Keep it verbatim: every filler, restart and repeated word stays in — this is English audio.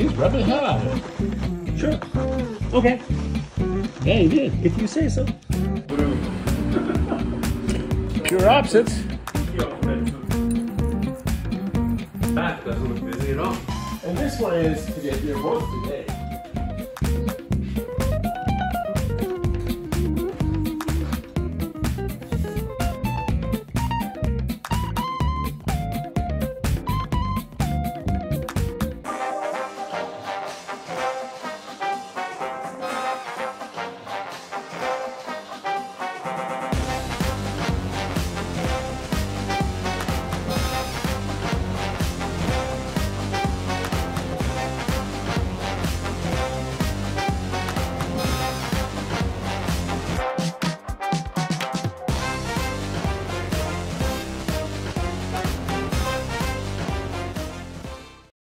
Please, rub the hell out of it. Sure. Okay. Yeah, you did. If you say so. Pure opposites. That doesn't look busy at all. And this one is to get your boats together.